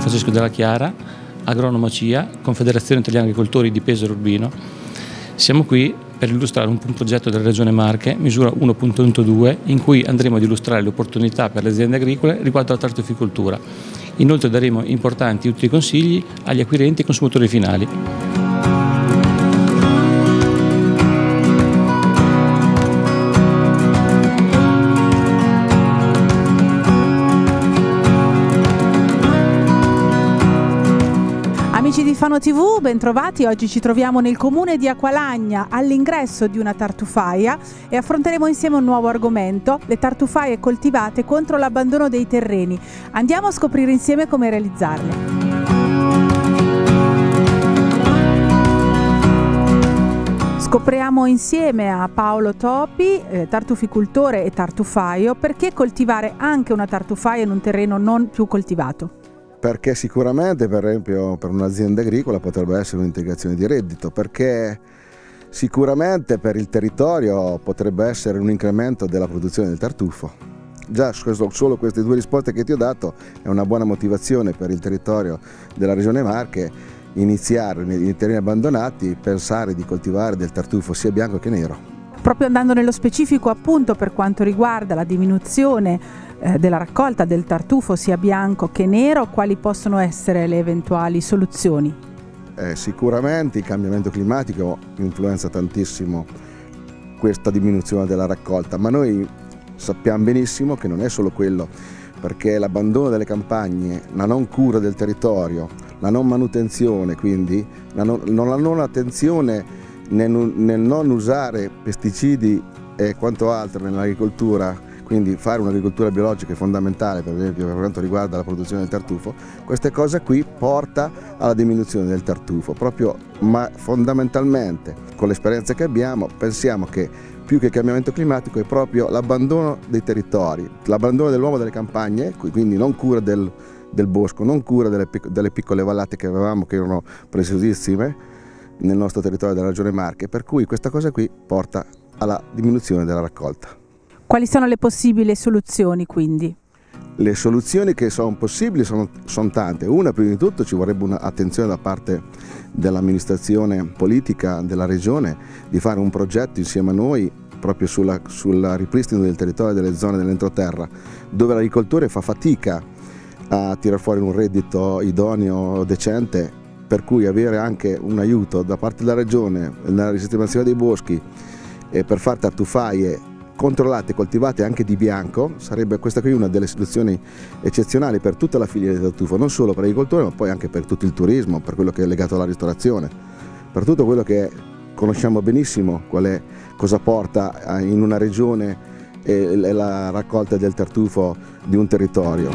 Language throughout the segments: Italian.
Francesco Della Chiara, agronomo CIA, Confederazione Italiana Agricoltori di Pesaro Urbino. Siamo qui per illustrare un progetto della Regione Marche, misura 1.12, in cui andremo ad illustrare le opportunità per le aziende agricole riguardo alla tartuficoltura. Inoltre daremo importanti e utili consigli agli acquirenti e consumatori finali. Amici di Fano TV, bentrovati. Oggi ci troviamo nel comune di Acqualagna all'ingresso di una tartufaia e affronteremo insieme un nuovo argomento, le tartufaie coltivate contro l'abbandono dei terreni. Andiamo a scoprire insieme come realizzarle. Scopriamo insieme a Paolo Topi, tartuficoltore e tartufaio, perché coltivare anche una tartufaia in un terreno non più coltivato. Perché sicuramente, per esempio, per un'azienda agricola potrebbe essere un'integrazione di reddito, perché sicuramente per il territorio potrebbe essere un incremento della produzione del tartufo. Già solo queste due risposte che ti ho dato è una buona motivazione per il territorio della Regione Marche iniziare nei terreni abbandonati, pensare di coltivare del tartufo sia bianco che nero. Proprio andando nello specifico appunto per quanto riguarda la diminuzione della raccolta del tartufo sia bianco che nero, quali possono essere le eventuali soluzioni? Sicuramente il cambiamento climatico influenza tantissimo questa diminuzione della raccolta, ma noi sappiamo benissimo che non è solo quello, perché l'abbandono delle campagne, la non cura del territorio, la non manutenzione, quindi la non attenzione nel non usare pesticidi e quanto altro nell'agricoltura, quindi fare un'agricoltura biologica è fondamentale, per esempio per quanto riguarda la produzione del tartufo. Queste cose qui porta alla diminuzione del tartufo, proprio, ma fondamentalmente con l'esperienza che abbiamo pensiamo che più che il cambiamento climatico è proprio l'abbandono dei territori, l'abbandono dell'uomo delle campagne, quindi non cura del bosco, non cura delle piccole vallate che avevamo, che erano preziosissime nel nostro territorio della Regione Marche, per cui questa cosa qui porta alla diminuzione della raccolta. Quali sono le possibili soluzioni quindi? Le soluzioni che sono possibili sono tante. Una, prima di tutto, ci vorrebbe un'attenzione da parte dell'amministrazione politica della Regione di fare un progetto insieme a noi proprio sulla ripristino del territorio delle zone dell'entroterra, dove l'agricoltore fa fatica a tirar fuori un reddito idoneo, decente, per cui avere anche un aiuto da parte della Regione nella risistemazione dei boschi e per fare tartufaie controllate e coltivate anche di bianco, sarebbe questa qui una delle soluzioni eccezionali per tutta la filiera del tartufo, non solo per l'agricoltore ma poi anche per tutto il turismo, per quello che è legato alla ristorazione, per tutto quello che conosciamo benissimo, cosa porta in una regione la raccolta del tartufo di un territorio.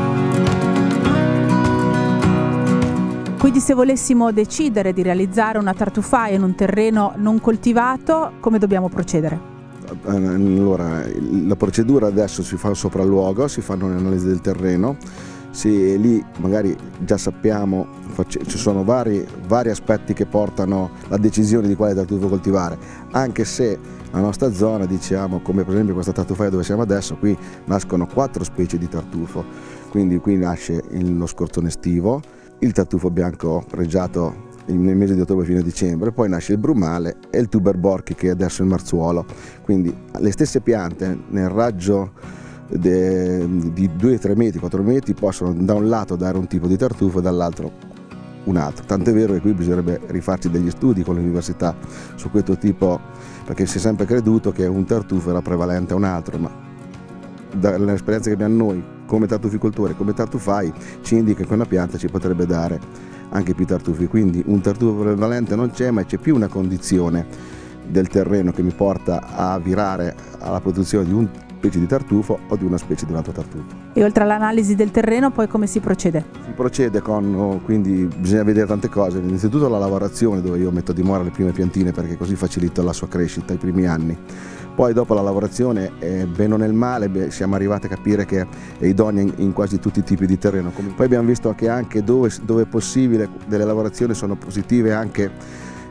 Quindi se volessimo decidere di realizzare una tartufaia in un terreno non coltivato, come dobbiamo procedere? Allora, la procedura adesso si fa un sopralluogo, si fanno un'analisi del terreno, lì magari già sappiamo, ci sono vari aspetti che portano alla decisione di quale tartufo coltivare, anche se la nostra zona, diciamo, come per esempio questa tartufaia dove siamo adesso, qui nascono 4 specie di tartufo, quindi qui nasce lo scorzone estivo, il tartufo bianco pregiato nel mese di ottobre fino a dicembre, poi nasce il brumale e il tuber borchi che adesso è il marzuolo, quindi le stesse piante nel raggio di 2-3 metri, 4 metri possono da un lato dare un tipo di tartufo e dall'altro un altro, tant'è vero che qui bisognerebbe rifarci degli studi con l'università su questo tipo, perché si è sempre creduto che un tartufo era prevalente a un altro, ma dall'esperienza che abbiamo noi come tartuficoltori, come tartufai, ci indica che una pianta ci potrebbe dare anche più tartufi, quindi un tartufo prevalente non c'è, ma c'è più una condizione del terreno che mi porta a virare alla produzione di una specie di tartufo o di una specie di un altro tartufo. E oltre all'analisi del terreno poi come si procede? Si procede quindi bisogna vedere tante cose, innanzitutto la lavorazione, dove io metto a dimora le prime piantine perché così facilito la sua crescita i primi anni. Poi dopo la lavorazione, bene o nel male, siamo arrivati a capire che è idonea in quasi tutti i tipi di terreno. Poi abbiamo visto che anche dove è possibile delle lavorazioni sono positive anche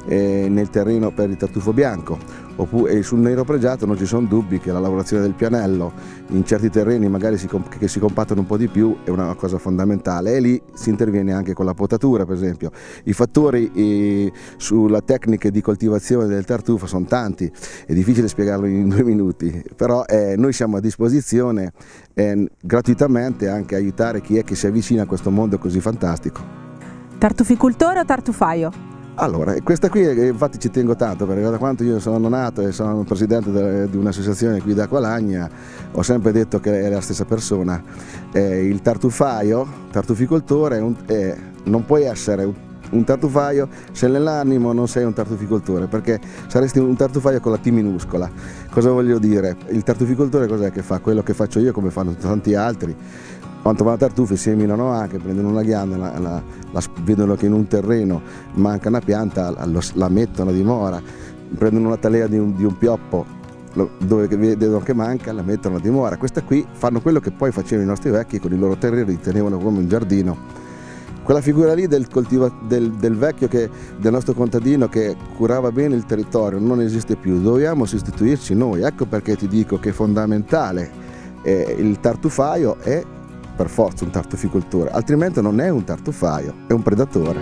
nel terreno per il tartufo bianco, e sul nero pregiato non ci sono dubbi che la lavorazione del pianello in certi terreni magari che si compattano un po' di più è una cosa fondamentale, e lì si interviene anche con la potatura, per esempio. I fattori sulla tecnica di coltivazione del tartufo sono tanti, è difficile spiegarlo in 2 minuti, però noi siamo a disposizione gratuitamente anche aiutare chi è che si avvicina a questo mondo così fantastico. Tartuficoltore o tartufaio? Allora, questa qui infatti ci tengo tanto, perché da quando io sono nato e sono presidente di un'associazione qui da Aqualagna, ho sempre detto che è la stessa persona. Il tartuficoltore, non puoi essere un tartufaio se nell'animo non sei un tartuficoltore, perché saresti un tartufaio con la T minuscola. Cosa voglio dire? Il tartuficoltore cos'è che fa? Quello che faccio io, come fanno tanti altri. Quando vanno tartufi seminano anche, prendono una ghianda, vedono che in un terreno manca una pianta, la mettono a dimora, prendono una talea di un pioppo dove vedono che manca, la mettono a dimora. Queste qui fanno quello che poi facevano i nostri vecchi con i loro terreni, li tenevano come un giardino. Quella figura lì del vecchio, del nostro contadino che curava bene il territorio, non esiste più, dobbiamo sostituirci noi. Ecco perché ti dico che è fondamentale il tartufaio è per forza un tartuficoltore, altrimenti non è un tartufaio, è un predatore.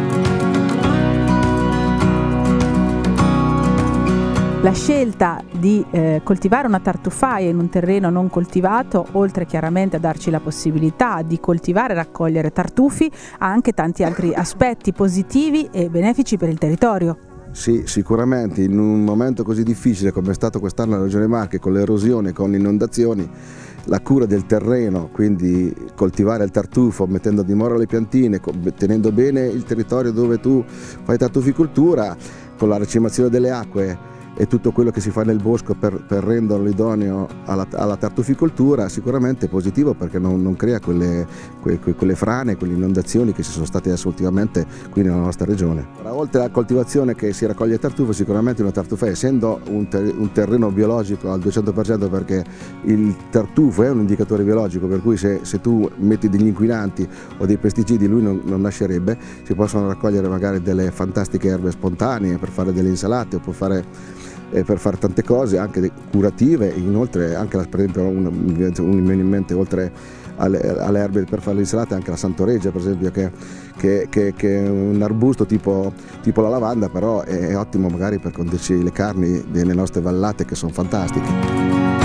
La scelta di coltivare una tartufaia in un terreno non coltivato, oltre chiaramente a darci la possibilità di coltivare e raccogliere tartufi, ha anche tanti altri aspetti positivi e benefici per il territorio. Sì, sicuramente in un momento così difficile come è stato quest'anno la Regione Marche, con l'erosione, con le inondazioni, la cura del terreno, quindi coltivare il tartufo, mettendo a dimora le piantine, tenendo bene il territorio dove tu fai tartuficoltura, con la recimazione delle acque e tutto quello che si fa nel bosco per renderlo idoneo alla tartuficoltura, sicuramente è positivo, perché non crea quelle frane, quelle inondazioni che ci sono state adesso ultimamente qui nella nostra regione. Oltre alla coltivazione che si raccoglie il tartufo, sicuramente una tartufaia, essendo un terreno biologico al 200%, perché il tartufo è un indicatore biologico, per cui se tu metti degli inquinanti o dei pesticidi lui non nascerebbe. Si possono raccogliere magari delle fantastiche erbe spontanee per fare delle insalate o per fare tante cose anche curative. Inoltre anche per esempio mi viene in mente, oltre alle erbe per fare le insalate, anche la santoreggia, per esempio, che è un arbusto tipo la lavanda, però è ottimo magari per condurci le carni delle nostre vallate, che sono fantastiche.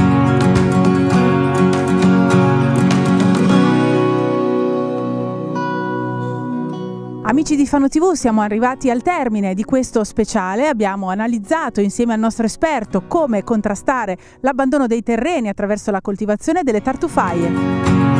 Amici di Fano TV, siamo arrivati al termine di questo speciale. Abbiamo analizzato insieme al nostro esperto come contrastare l'abbandono dei terreni attraverso la coltivazione delle tartufaie.